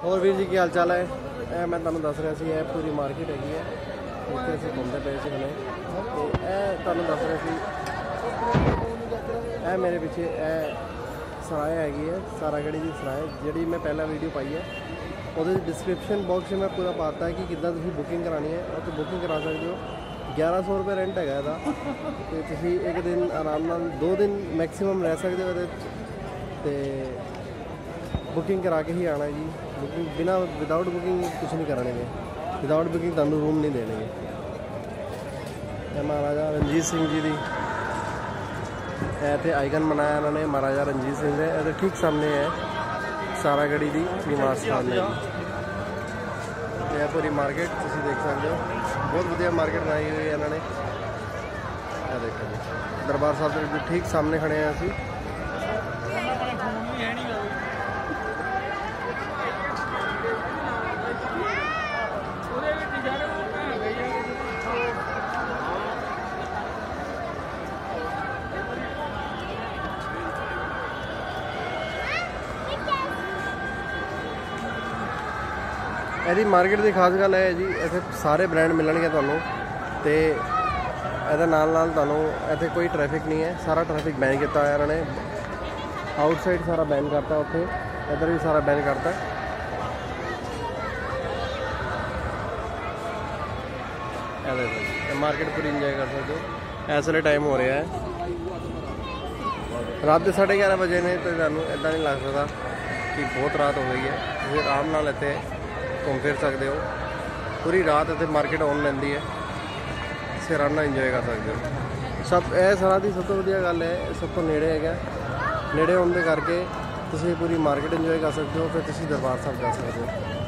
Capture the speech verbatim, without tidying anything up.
ਹੋਰ ਵੀਰ ਜੀ ਕੀ ਹਾਲ ਚਾਲ ਹੈ। ਇਹ ਮੈਂ ਤੁਹਾਨੂੰ ਦੱਸ ਰਿਹਾ ਸੀ, ਇਹ ਪੂਰੀ ਮਾਰਕੀਟ ਹੈਗੀ ਹੈ, ਇੱਥੇ ਅਸੀਂ ਘੁੰਮਦੇ ਪਏ ਸੀ ਹੁਣੇ। ਤੇ ਇਹ ਤੁਹਾਨੂੰ ਦੱਸ ਰਿਹਾ ਸੀ, ਇਹ ਮੇਰੇ ਪਿੱਛੇ ਇਹ ਸਰਾਏ ਹੈਗੀ ਹੈ, ਸਾਰਾਗੜੀ ਦੀ ਸਰਾਏ, ਜਿਹੜੀ ਮੈਂ ਪਹਿਲਾਂ ਵੀਡੀਓ ਪਾਈ ਹੈ ਉਹਦੇ ਡਿਸਕ੍ਰਿਪਸ਼ਨ ਬਾਕਸ 'ਚ ਮੈਂ ਪੂਰਾ ਪਾਤਾ ਹੈ ਕਿ ਕਿੱਦਾਂ ਤੁਸੀਂ ਬੁਕਿੰਗ ਕਰਾਉਣੀ ਹੈ। ਉੱਥੇ ਬੁਕਿੰਗ ਕਰਾ ਸਕਦੇ ਹੋ। ਗਿਆਰਾਂ ਸੌ ਰੁਪਏ ਰੈਂਟ ਹੈਗਾ ਇਹਦਾ, ਅਤੇ ਤੁਸੀਂ ਇੱਕ ਦਿਨ ਆਰਾਮ ਨਾਲ ਦੋ ਦਿਨ ਮੈਕਸੀਮਮ ਰਹਿ ਸਕਦੇ ਹੋ ਇਹਦੇ ਵਿੱਚ। ਅਤੇ ਬੁਕਿੰਗ ਕਰਾ ਕੇ ਹੀ ਆਉਣਾ ਜੀ। ਬੁਕਿੰਗ ਬਿਨਾਂ ਵਿਦਾਊਟ ਬੁਕਿੰਗ ਕੁਛ ਨਹੀਂ ਕਰਨਗੇ, ਵਿਦਾਊਟ ਬੁਕਿੰਗ ਤੁਹਾਨੂੰ ਰੂਮ ਨਹੀਂ ਦੇਣਗੇ। ਇਹ ਮਹਾਰਾਜਾ ਰਣਜੀਤ ਸਿੰਘ ਜੀ ਦੀ ਇੱਥੇ ਆਈਕਨ ਬਣਾਇਆ ਇਹਨਾਂ ਨੇ, ਮਹਾਰਾਜਾ ਰਣਜੀਤ ਸਿੰਘ ਦੇ। ਇਹਦੇ ਠੀਕ ਸਾਹਮਣੇ ਹੈ ਸਾਰਾਗੜੀ ਦੀ ਨਿਵਾਸ ਸਥਾਨ ਹੈ। ਇਹ ਪੂਰੀ ਮਾਰਕੀਟ ਤੁਸੀਂ ਦੇਖ ਸਕਦੇ ਹੋ, ਬਹੁਤ ਵਧੀਆ ਮਾਰਕੀਟ ਬਣਾਈ ਹੋਈ ਹੈ ਇਹਨਾਂ ਨੇ। ਇਹ ਦੇਖੋ ਜੀ, ਦਰਬਾਰ ਸਾਹਿਬ ਦੇ ਠੀਕ ਸਾਹਮਣੇ ਖੜੇ ਹਾਂ ਅਸੀਂ। ਇਹਦੀ ਮਾਰਕੀਟ ਦੀ ਖਾਸ ਗੱਲ ਹੈ ਜੀ, ਇੱਥੇ ਸਾਰੇ ਬ੍ਰਾਂਡ ਮਿਲਣਗੇ ਤੁਹਾਨੂੰ। ਅਤੇ ਇਹਦੇ ਨਾਲ ਨਾਲ ਤੁਹਾਨੂੰ ਇੱਥੇ ਕੋਈ ਟ੍ਰੈਫਿਕ ਨਹੀਂ ਹੈ, ਸਾਰਾ ਟ੍ਰੈਫਿਕ ਬੈਨ ਕੀਤਾ ਹੋਇਆ ਇਹਨਾਂ ਨੇ। ਆਊਟਸਾਈਡ ਸਾਰਾ ਬੈਨ ਕਰਤਾ, ਉੱਥੇ ਇੱਧਰ ਵੀ ਸਾਰਾ ਬੈਨ ਕਰਤਾ। ਇਹਦੇ ਇਹ ਮਾਰਕੀਟ ਪੂਰੀ ਇੰਜੋਏ ਕਰ ਸਕਦੇ ਹੋ। ਇਸ ਵੇਲੇ ਟਾਈਮ ਹੋ ਰਿਹਾ ਹੈ ਰਾਤ ਦੇ ਸਾਢੇ ਗਿਆਰਾਂ ਵਜੇ ਨੇ, ਅਤੇ ਤੁਹਾਨੂੰ ਇੱਦਾਂ ਨਹੀਂ ਲੱਗ ਸਕਦਾ ਕਿ ਬਹੁਤ ਰਾਤ ਹੋ ਗਈ ਹੈ। ਤੁਸੀਂ ਆਰਾਮ ਨਾਲ ਇੱਥੇ ਘੁੰਮ ਫਿਰ ਸਕਦੇ ਹੋ। ਪੂਰੀ ਰਾਤ ਇੱਥੇ ਮਾਰਕੀਟ ਔਨ ਰਹਿੰਦੀ ਹੈ, ਤੁਸੀਂ ਆਰਾਮ ਨਾਲ ਇੰਜੋਏ ਕਰ ਸਕਦੇ ਹੋ। ਸਭ ਇਹ ਸਾਰਾ ਦੀ ਸਭ ਤੋਂ ਵਧੀਆ ਗੱਲ ਹੈ, ਸਭ ਤੋਂ ਨੇੜੇ ਹੈਗਾ। ਨੇੜੇ ਹੋਣ ਦੇ ਕਰਕੇ ਤੁਸੀਂ ਪੂਰੀ ਮਾਰਕੀਟ ਇੰਜੋਏ ਕਰ ਸਕਦੇ ਹੋ। ਫਿਰ ਤੁਸੀਂ ਦਰਬਾਰ ਸਾਹਿਬ ਜਾ ਸਕਦੇ ਹੋ।